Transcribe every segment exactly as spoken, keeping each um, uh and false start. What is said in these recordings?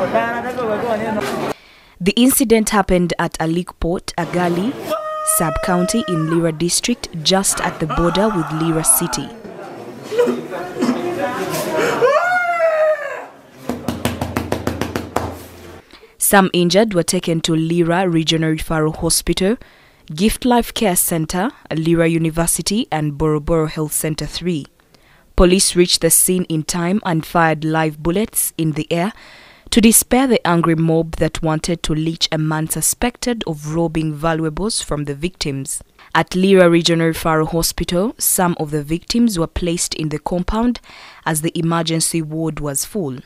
The incident happened at Alikport, Agali sub-county in Lira district, just at the border with Lira city. Some injured were taken to Lira Regional Referral Hospital, Gift Life Care Center, Lira University and Boroboro Health Center three. Police reached the scene in time and fired live bullets in the air to disperse the angry mob that wanted to lynch a man suspected of robbing valuables from the victims. At Lira Regional Referral Hospital, some of the victims were placed in the compound as the emergency ward was full.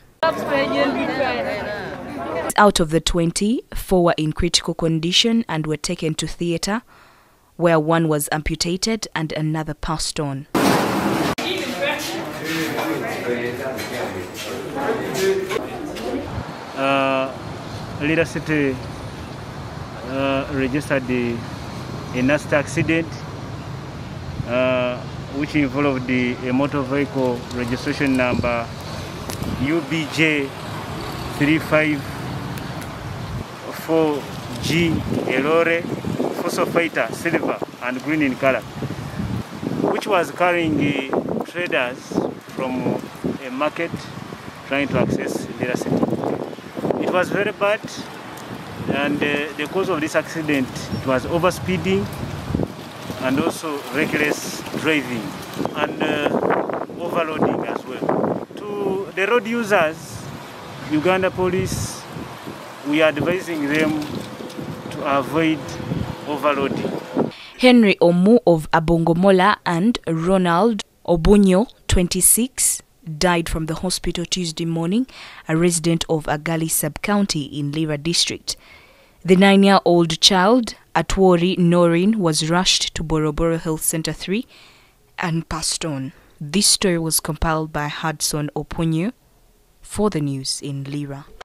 Out of the twenty, four were in critical condition and were taken to theatre, where one was amputated and another passed on. Uh, Lira City uh, registered the, a nasty accident uh, which involved the, a motor vehicle registration number U B J three five four G Elore Fossil Fighter silver and green in color, which was carrying uh, traders from a market trying to access Lira City. It was very bad, and uh, the cause of this accident it was overspeeding and also reckless driving and uh, overloading as well. To the road users, Uganda Police, we are advising them to avoid overloading. Henry Omu of Abongomola and Ronald Obunyo, twenty-six, died from the hospital Tuesday morning, a resident of Agali sub-county in Lira district. The nine-year-old child, Atwori Noreen, was rushed to Boroboro Health Center three and passed on. This story was compiled by Hudson Opunyo for the news in Lira.